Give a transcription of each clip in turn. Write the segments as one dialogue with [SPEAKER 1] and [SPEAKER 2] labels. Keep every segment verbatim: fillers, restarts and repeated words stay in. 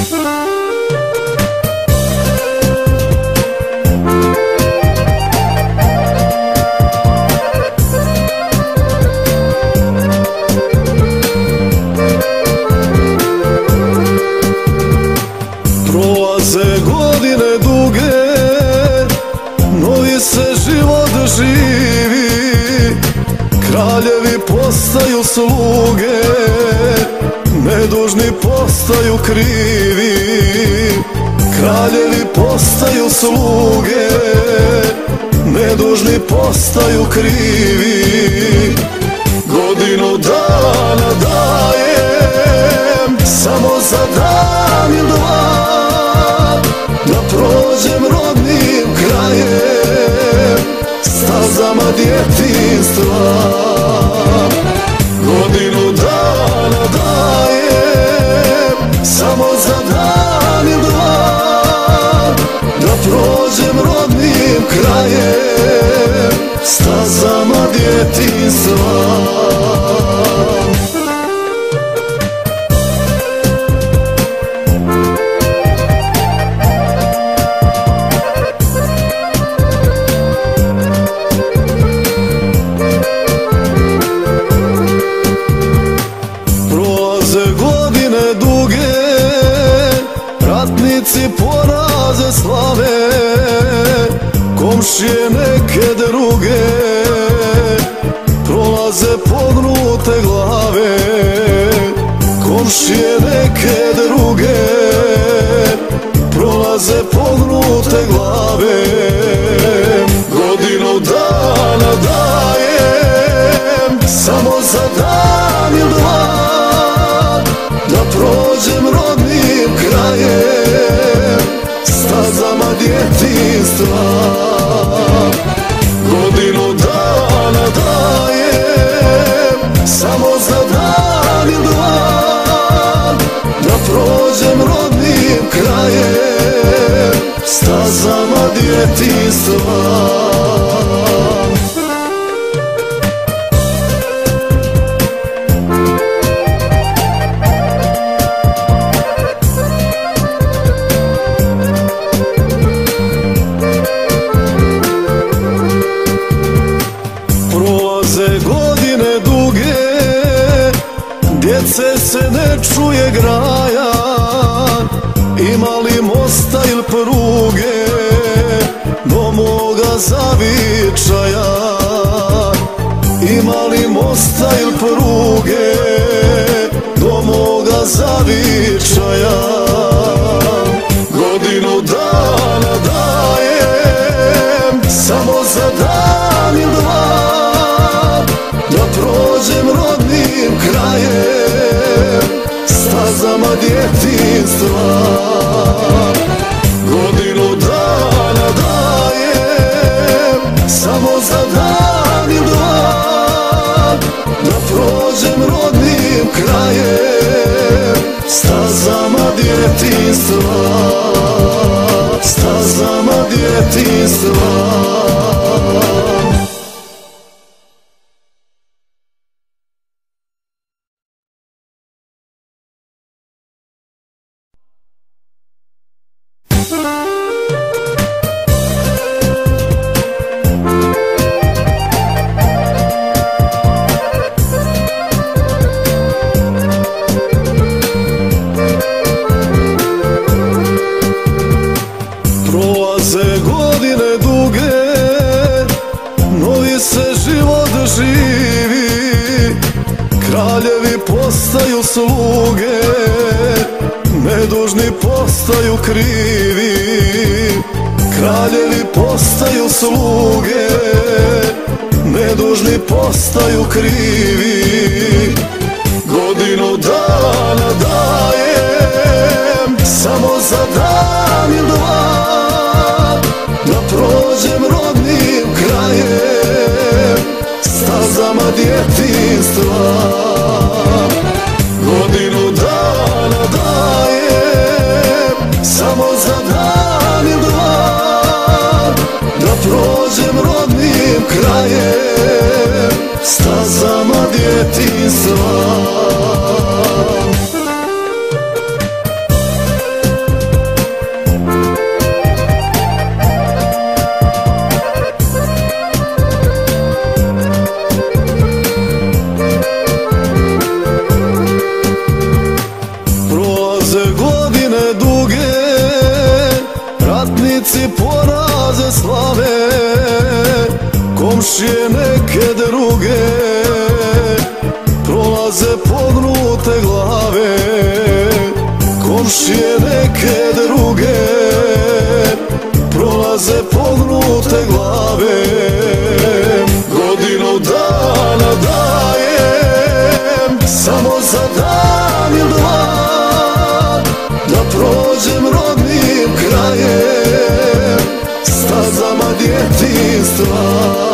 [SPEAKER 1] Prolaze godine duge, novi se život živi, kraljevi postaju sluge, nedužni postaju krivi. Kraljevi postaju sluge, nedužni postaju krivi. Godinu dana dajem, samo za dan ili dva, da prođem rodnim krajem, stazama djetinjstva. Godinu dana dajem, samo za dan ili dva, da prođem rodnim krajem, stazama djetinjstva. Godine duge, ratnici poraze slave, komšije neke druge, prolaze pognute glave. Komšije neke druge, prolaze pognute glave. Godinu dana dajem, samo za dan ili dva, da prođem rodnim krajem, stazama djetinjstva. Godinu dana dajem, samo za dan ili dva, da prođem rodnim krajem, stazama djetinjstva. Godine duge, djece se ne čuje graja, ima li mosta ili pruge do moga zavičaja? Ima li mosta ili pruge do moga zavičaja? Godinu dana dajem, samo za dan ili dva, da prođem rodnim krajem, stazama djetinjstva. Godinu dana dajem, samo za dan ili dva, da prođem rodnim krajem, stazama djetinjstva. Stazama djetinjstva. Prolaze godine duge, novi se život živi, kraljevi postaju sluge, nedužni postaju krivi. Kraljevi postaju sluge, nedužni postaju krivi. Godinu dana dajem, samo za dan ili dva, da prođem rodnim krajem, stazama djetinjstva. Godinu dana dajem, samo za dan ili dva, da prođem rodnim krajem, stazama djetinjstva. komšije neke druge prolaze pognute glave. Godinu dana dajem samo za dan ili dva, da prođem rodnim krajem, stazama djetinjstva.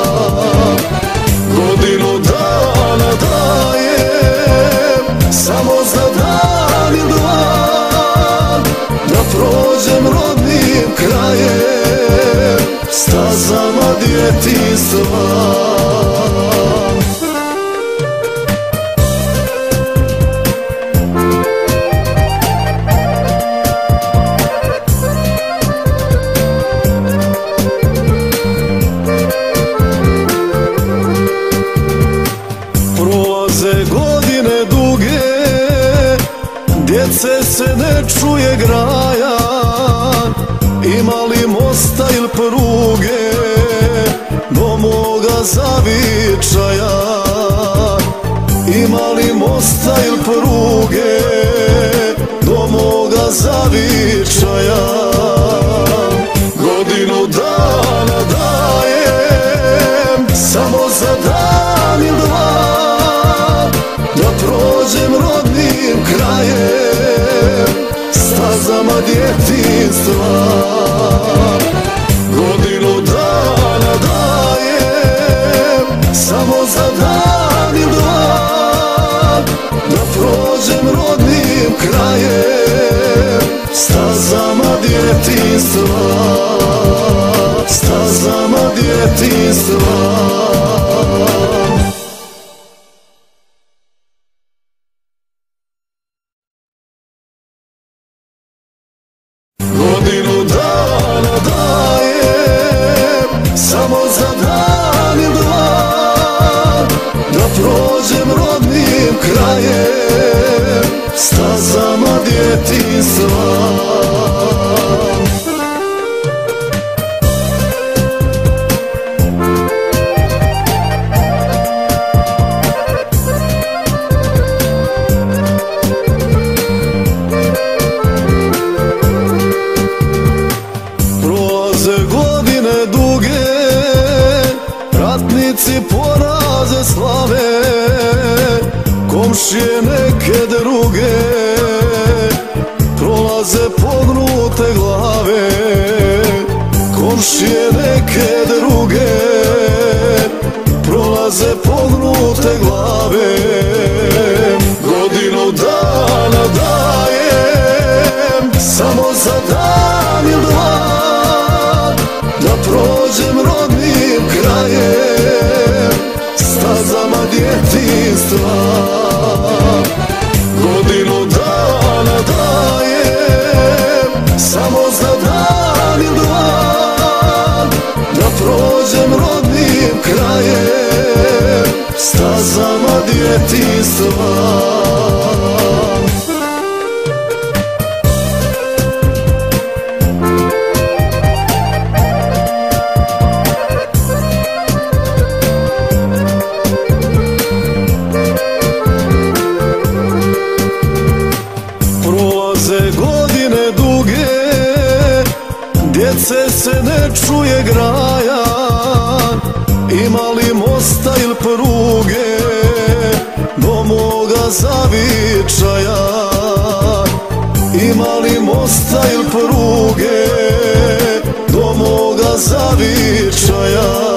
[SPEAKER 1] Godinu dana dajem samo za dan ili dva, da prođem rodnim krajem, stazama djetinjstva. Godine duge, djece se ne čuje graja, ima li mosta ili pruge do moga zavičaja? Ima li mosta ili pruge do moga zavičaja? Godinu dana dajem samo za dan ili dva, da prođem rodnim krajem, stazama djetinjstva. Godinu dana dajem samo za dan ili dva, da prođem rodnim krajem, stazama djetinjstva, stazama djetinjstva. Godinu dana dajem samo za dan ili dva, da prođem rodnim krajem, stazama djetinjstva. Godine duge, ratnici poraze slave, komšije neke druge prolaze pognute glave. Komšije neke druge prolaze pognute glave. Godinu dana dajem samo za dan ili dva, da prođem rodnim krajem, stazama djetinjstva. Godinu dana dajem samo za dan ili dva, da prođem rodnim krajem, stazama djetinjstva. Godine duge, djece se ne čuje graja, ima li mosta ili pruge do moga zavičaja? Ima li mosta ili pruge do moga zavičaja?